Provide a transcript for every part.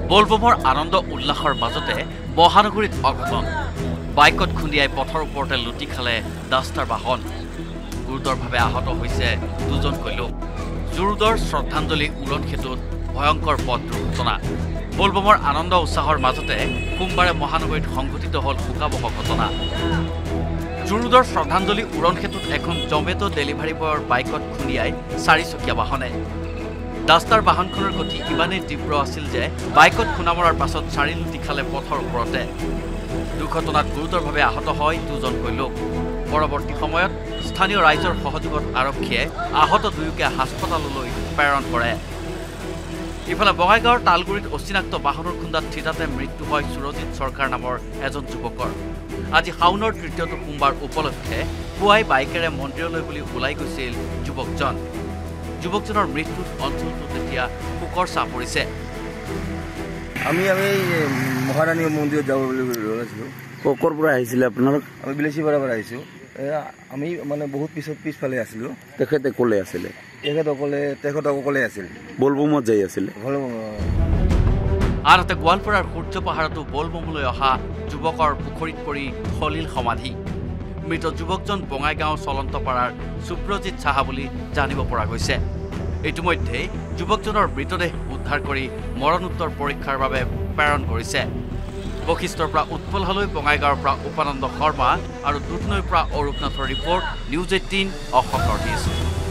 ব'লব'মৰ আনন্দ উল্লাসৰ মাজতে মহানগৰীত অঘটন বাইকত খুন্দিয়াই পথৰ ওপৰতে লুটি খালে ডাষ্টাৰ বাহন গুৰুতৰভাৱে আহত হৈছে দুজনকৈ লোক জুৰুডৰ শ্ৰদ্ধাঞ্জলি উৰণ ক্ষেত্ৰত ভয়ংকৰ পথ দুৰ্ঘটনা ব'লব'মৰ আনন্দ উৎসাহৰ মাজতে সোমবাৰে মহানগৰীত সংঘটিত হ'ল শোকাবহ ঘটনা জুৰুডৰ শ্ৰদ্ধাঞ্জলি উৰণ ক্ষেত্ৰত এখন জমেটো ডেলিভাৰী বয়ৰ বাইকত খুন্দিয়াই চাৰিচকীয়া বাহনে ডাষ্টাৰ বাহনখনৰ গতি ইমানেই তীব্ৰ আছিল যে বাইকত খুন্দা মৰাৰ পাছত চাৰি লুটি খালে পথৰ ওপৰতে দুৰ্ঘটনাত গুৰুতৰভাৱে আহত হয় দুজনকৈ লোক পৰৱৰ্তী সময়ত স্থানীয় ৰাইজৰ সহযোগত আৰক্ষীয়ে আহত দুয়োকে হাস্পতাললৈ প্ৰেৰণ কৰে ইফালে বঙাইগাঁৱৰ তালগুৰিত অচিনাক্ত বাহনৰ খুন্দাত থিতাতে মৃত্যু হয় সুৰজিৎ চৰকাৰ নামৰ এজন যুৱকৰ আজি শাওনৰ ৩য়টো সোমবাৰ উপলক্ষে পুৱাই বাইকেৰে মন্দিৰলৈ বুলি ওলাই গৈছিল যুৱকজনৰ মৃত্যুত অঞ্চলটোত এতিয়া শোকৰ ছাঁ পৰিছে আমি মহাৰাণী মন্দিৰত যাব বুলি ওলাইছিলোঁ ক'ৰ পৰা আহিছিলে আপোনালোক আমি বিলেচিপাৰাৰ পৰা আহিছোঁ আমি মানে বহুত পিছফালে আছিলোঁ তেখেতে ক'লে আছিলে তেখেত অকলে আছিল ব'লব'মত যাই আছিলে আনহাতে গোৱালপাৰাৰ সূৰ্য পাহাৰতো ব'লব'মলৈ অহা যুৱকৰ পুখুৰীত পৰি সলিল সমাধি মৃত যুৱকজন বঙাইগাঁও চলন্তপাৰাৰ সুপ্ৰজিৎ সাহা বুলি জানিব পৰা গৈছে ইতিমধ্যে যুৱকজনৰ মৃতদেহ উদ্ধাৰ কৰি মৰণোত্তৰ পৰীক্ষাৰ বাবে প্ৰেৰণ কৰিছে বশিষ্ঠৰ পৰা উৎপলহালৈ বঙাইগাঁৱৰ পৰা উপানন্দ শৰ্মা আৰু দুধনৈৰ পৰা অৰূপনাথৰ report news 18 Assam north east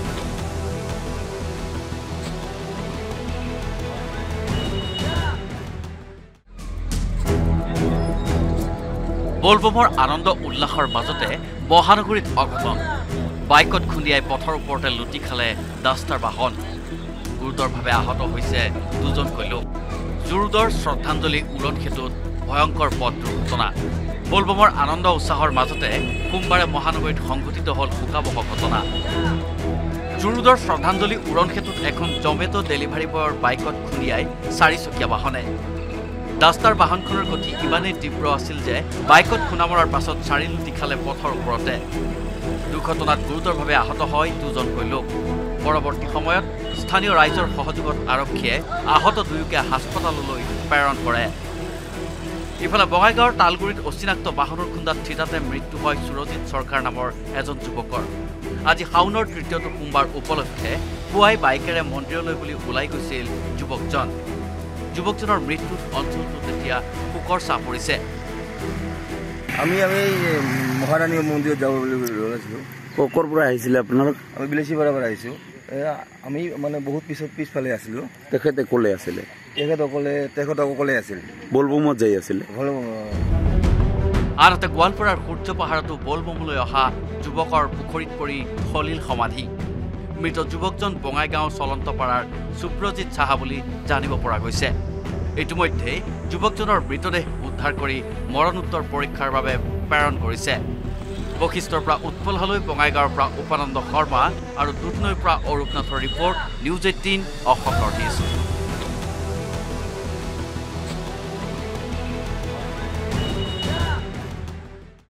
ব'লব'মৰ আনন্দ উল্লাসৰ মাজতে মহানগৰীত অঘটন বাইকত খুন্দিয়াই পথৰ ওপৰতে লুটি খালে ডাষ্টাৰ বাহন গুৰুতৰভাৱে আহত হৈছে দুজনকৈ লোক জুৰুডৰ শ্ৰদ্ধাঞ্জলি উৰণ ক্ষেত্ৰত ভয়ংকৰ পথ দুৰ্ঘটনা ব'লব'মৰ আনন্দ উৎসাহৰ মাজতে সোমবাৰে মহানগৰীত সংঘটিত হ'ল শোকাবহ ঘটনা জুৰুডৰ শ্ৰদ্ধাঞ্জলি উৰণ ক্ষেত্ৰত এখন জমেটো ডেলিভাৰী বয়ৰ বাইকত খুন্দিয়াই চাৰিচকীয়া বাহনে ডাষ্টাৰ বাহনখনৰ গতি ইমানেই তীব্ৰ আছিল যে বাইকত খুন্দা মৰাৰ পাছত চাৰি লুটি খালে পথৰ ওপৰতে দুৰ্ঘটনাত গুৰুতৰভাৱে আহত হয় দুজনকৈ লোক পৰৱৰ্তী সময়ত স্থানীয় ৰাইজৰ সহযোগত আৰক্ষীয়ে আহত দুয়োকে হাস্পতাললৈ প্ৰেৰণ কৰে ইফালে বঙাইগাঁৱৰ তালগুৰিত অচিনাক্ত বাহনৰ খুন্দাত থিতাতে মৃত্যু হয় সুৰজিৎ চৰকাৰ নামৰ এজন যুৱকৰ আজি শাওনৰ ৩য়টো সোমবাৰ উপলক্ষে পুৱাই বাইকেৰে মন্দিৰলৈ বুলি ওলাই গৈছিল যুৱকজনৰ মৃত্যুত অঞ্চলটোত এতিয়া শোকৰ ছাঁ পৰিছে আমি মহাৰাণী মন্দিৰত যাব বুলি ওলাইছিলোঁ ক'ৰ পৰা আহিছিলে আপোনালোক আমি বিলেচিপাৰাৰ পৰা আহিছোঁ আমি মানে বহুত পিছফালে আছিলোঁ তেখেতে ক'লে আছিলে তেখেত অকলে আছিল ব'লব'মত যাই আছিলে আনহাতে গোৱালপাৰাৰ সূৰ্য পাহাৰতো ব'লব'মলৈ অহা যুৱকৰ পুখুৰীত পৰি সলিল সমাধি মৃত যুৱকজন বঙাইগাঁও চলন্তপাৰাৰ সুপ্ৰজিৎ সাহা বুলি জানিব পৰা গৈছে ইতিমধ্যে যুৱকজনৰ মৃতদেহ উদ্ধাৰ কৰি মৰণোত্তৰ পৰীক্ষাৰ বাবে প্ৰেৰণ কৰিছে বশিষ্ঠৰ পৰা উৎপলহালৈ বঙাইগাঁৱৰ পৰা উপানন্দ শৰ্মা আৰু দুধনৈৰ পৰা অৰূপনাথৰ report news 18 Assam north east